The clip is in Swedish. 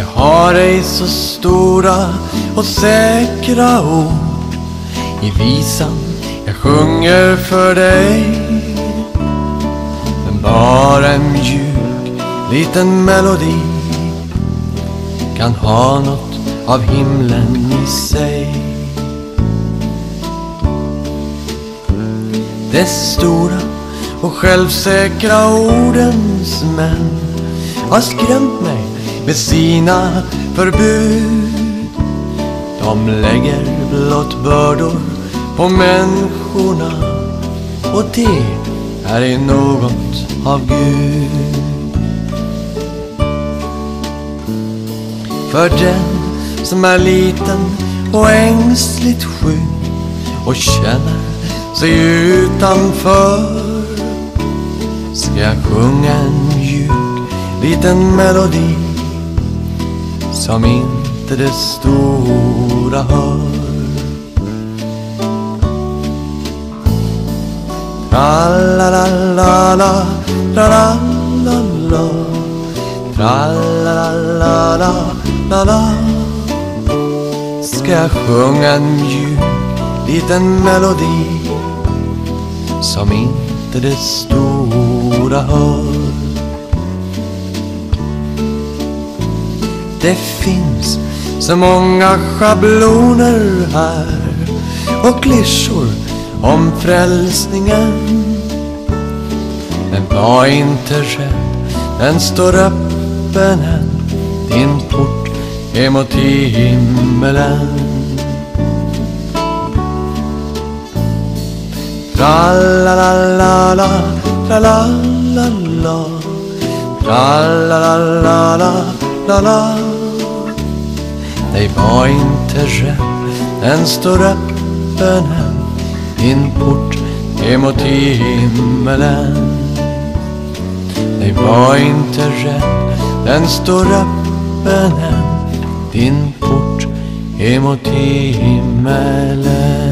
Jag har ej så stora och säkra ord i visan jag sjunger för dig, men bara en mjuk liten melodi kan ha något av himlen i sig. De stora och självsäkra ordens män har skrämt mig med sina förbud. De lägger blott bördor på människorna, och det är i något av Gud. För den som är liten och ängsligt skygg och känner sig utanför, ska jag sjunga en mjuk liten melodi som inte det stora hör. Tra-la-la-la-la, tra-la-la-la, tra-la-la-la-la-la. Ska jag sjunga en mjuk liten melodi som inte det stora hör. Det finns så många schabloner här och klyschor om frälsningen, men var inte rädd, den står öppen än, din port emot himmelen. Tra-la-la-la-la, tra-la-la-la, tra-la-la-la-la-la. Nej, var inte rädd, den står öppen än, din port emot himmelen. Nej, var inte rädd, den står öppen än, din port emot himmelen.